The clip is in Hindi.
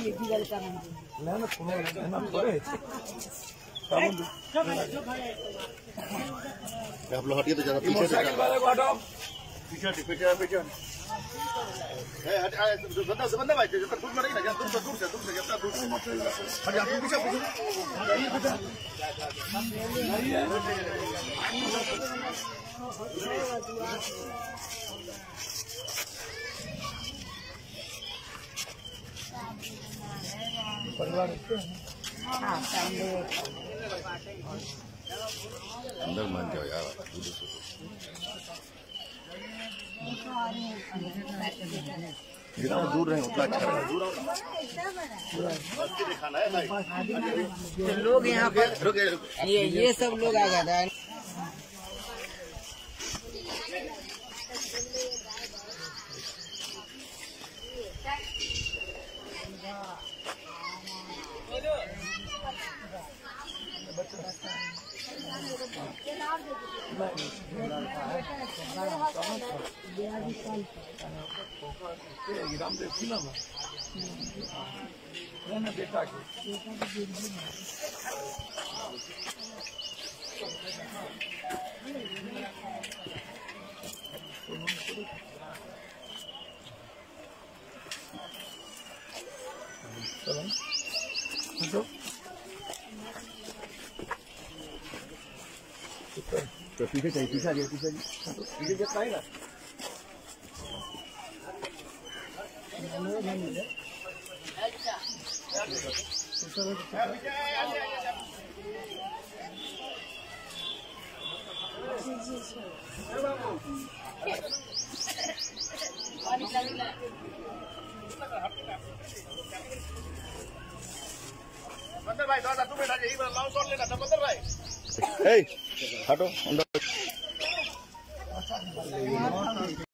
आप लोग हटिए तो जरा पीछे से पीछे बंदा भाई जब तक दूर में रही ना दूर से जब तक दूर से हट जा पीछे परिवार अंदर मान जाओ यार जितना दूर रहे उतना अच्छा रहेगा। लोग यहाँ पर ये सब लोग आ गया था। रामदेव फिल्म है ना बेटा के तो पीछे चाहिए पीछे जितना है ना बंदर भाई दादा तू बैठा यही लाओ शॉट लेना था बंदर भाई हटो अंदर